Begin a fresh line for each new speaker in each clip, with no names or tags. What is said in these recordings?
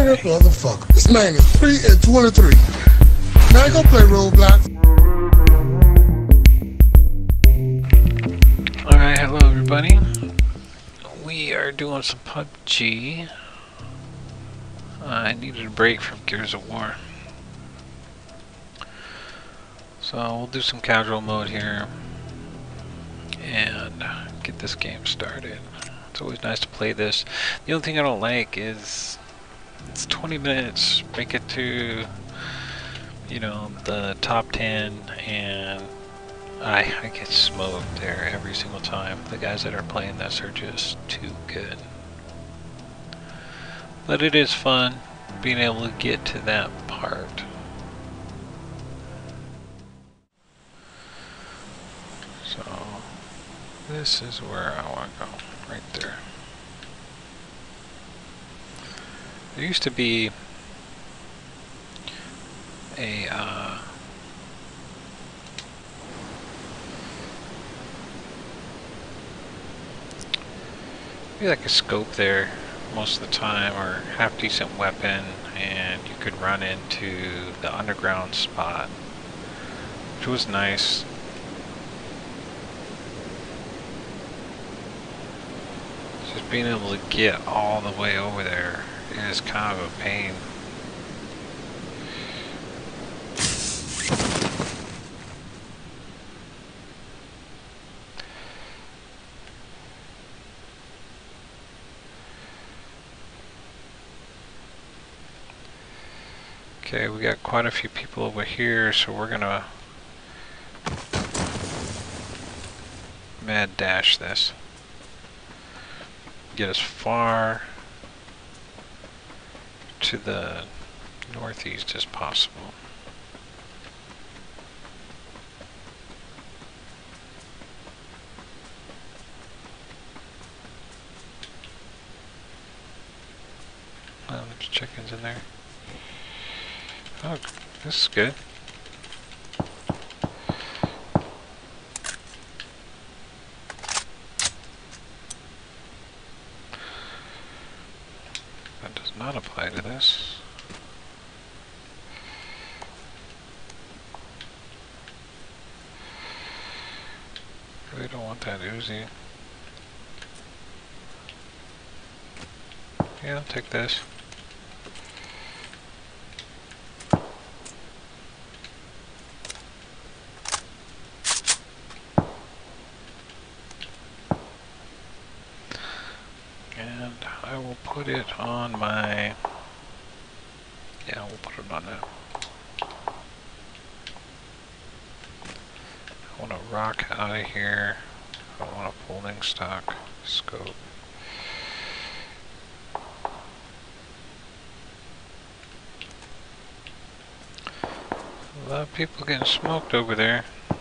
nigga, motherfucker. This man is 3 and 23. Now go play Roblox.
Alright, hello everybody. We are doing some Pubg. I needed a break from Gears of War. So we'll do some casual mode here and get this game started. It's always nice to play this. The only thing I don't like is it's 20 minutes, make it to, you know, the top 10, and I get smoked there every single time. The guys that are playing this are just too good. But it is fun being able to get to that part. So this is where I want to go, right there. There used to be a maybe like a scope there most of the time, or half decent weapon, and you could run into the underground spot, which was nice. Just being able to get all the way over there is kind of a pain. Okay, we got quite a few people over here, so we're gonna mad dash this. Get as far to the northeast as possible. Oh, there's chickens in there. Oh, this is good. That does not apply to this. Really don't want that Uzi. Yeah, I'll take this. And I will put it on my... yeah, we'll put it on that. I want to rock out of here. I don't want a folding stock scope. A lot of people getting smoked over there.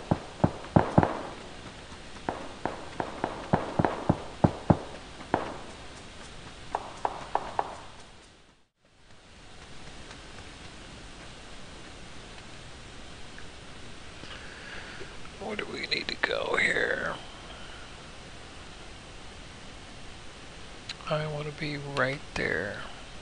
Where do we need to go here? I want to be right there.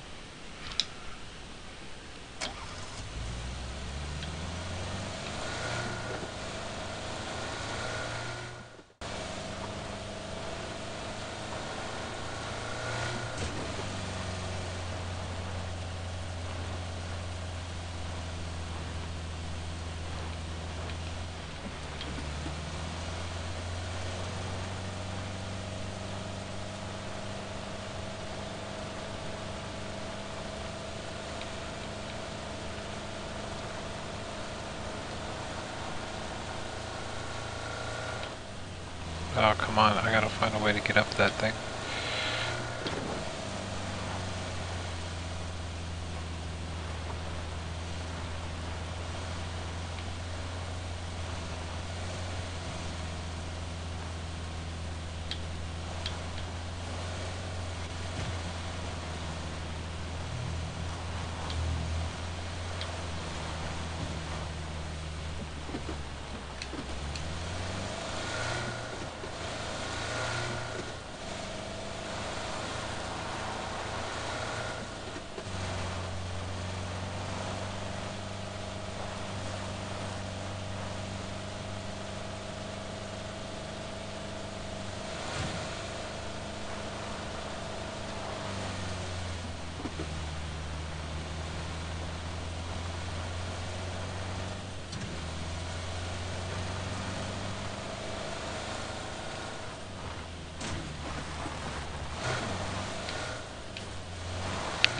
Oh, come on, I gotta find a way to get up that thing.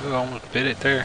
Ooh, almost bit it there.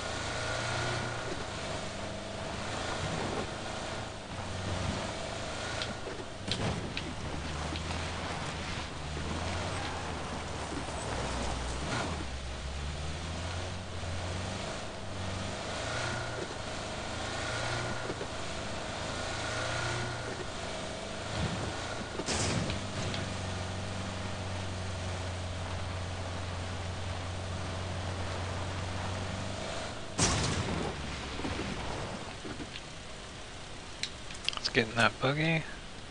Let's get in that buggy.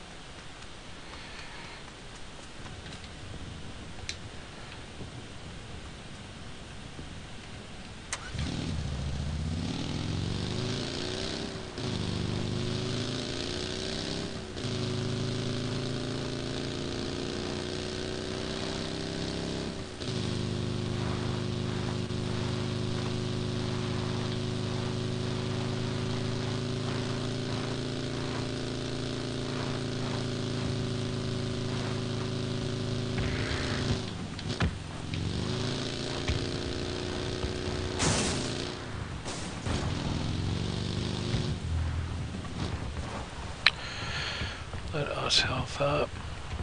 Let us health up.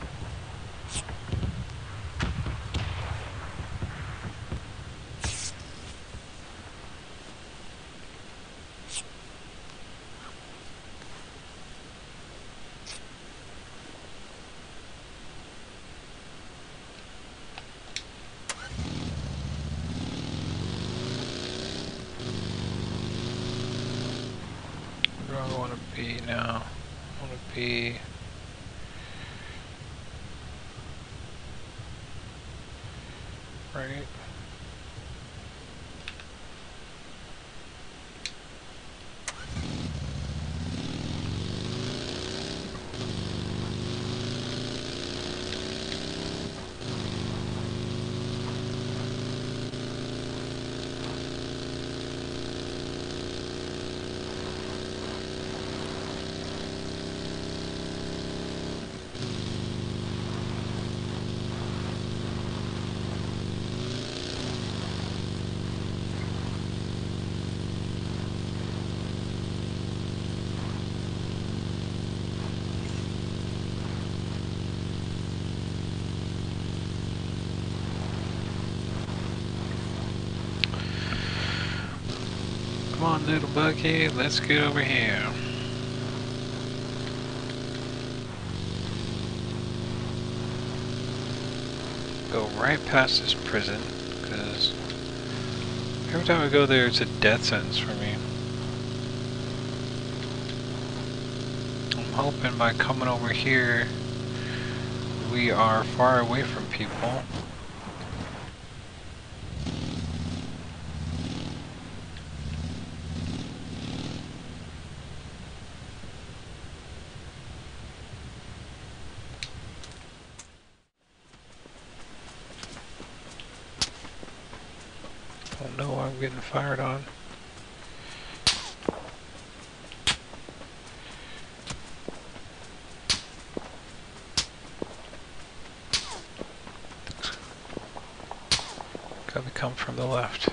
Where do I want to be now? I want to be... right. Come on, little buggy, let's get over here. Go right past this prison, because every time I go there, it's a death sentence for me. I'm hoping by coming over here, we are far away from people. Oh no, I'm getting fired on. Gotta come from the left.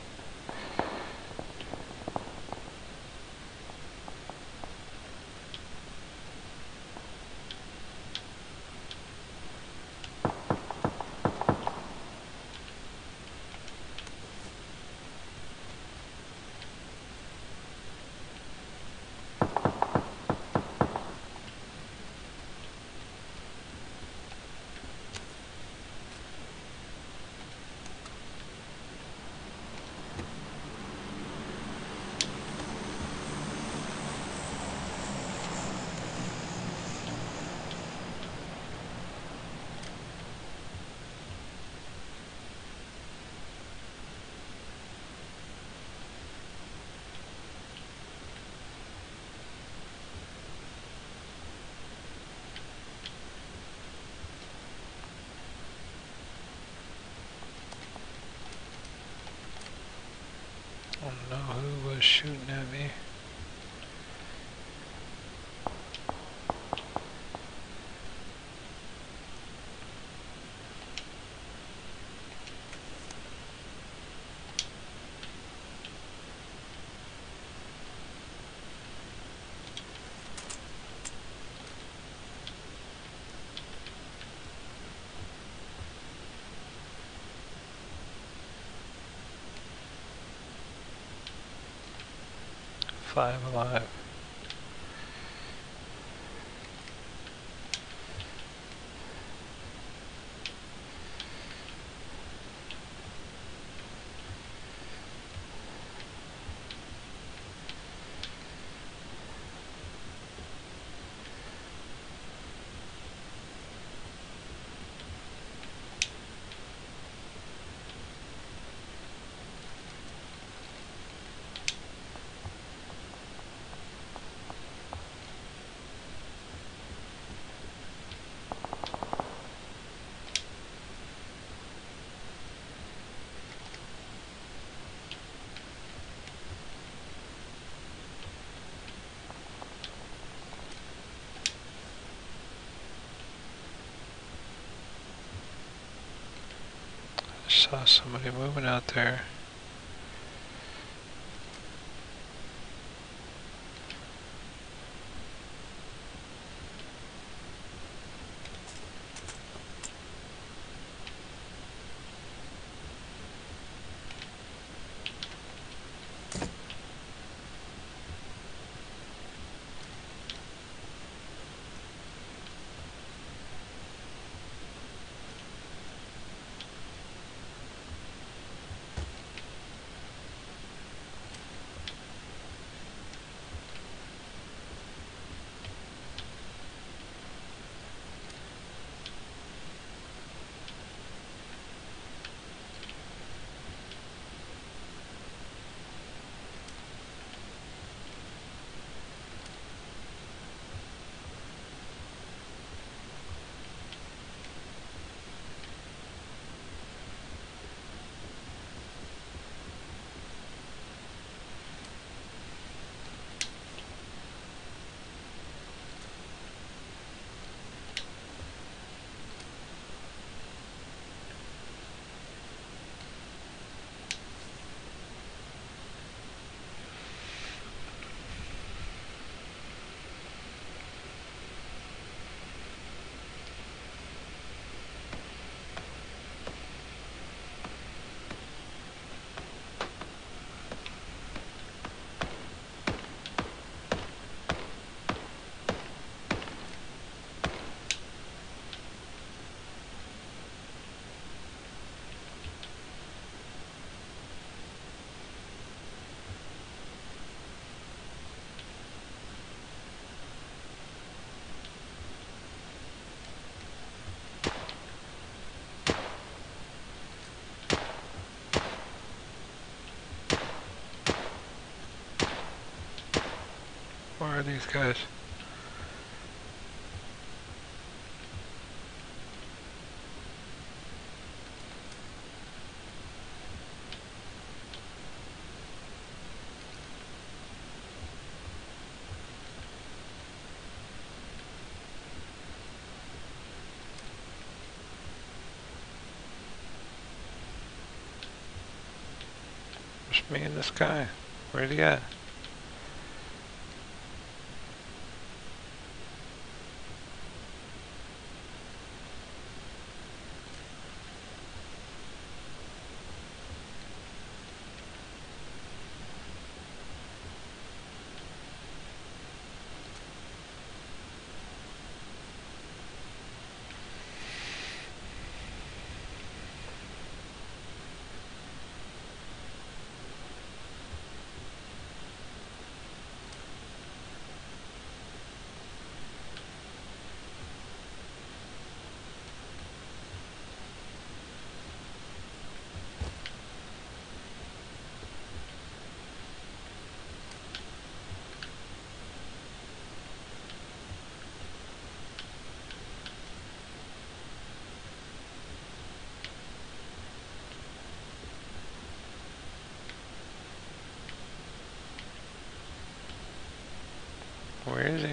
I don't know who was shooting at me. 5 alive. Saw somebody moving out there. Where are these guys? Just me and this guy. Where'd he at? Where is he?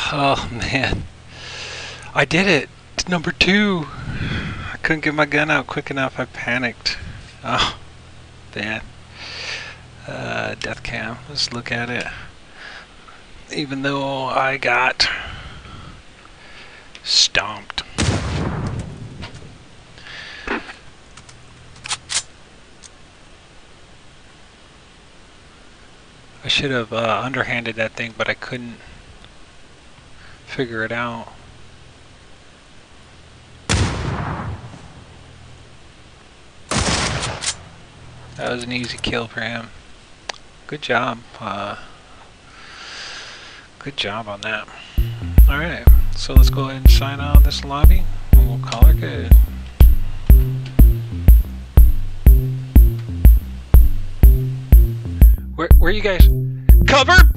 Oh man, I did it. It's number 2. I couldn't get my gun out quick enough. I panicked. Oh, man. Death cam. Let's look at it. Even though I got stomped. I should have underhanded that thing, but I couldn't figure it out. That was an easy kill for him. Good job. Good job on that. Alright, so let's go ahead and sign out this lobby, and we'll call her good. Where you guys? Cover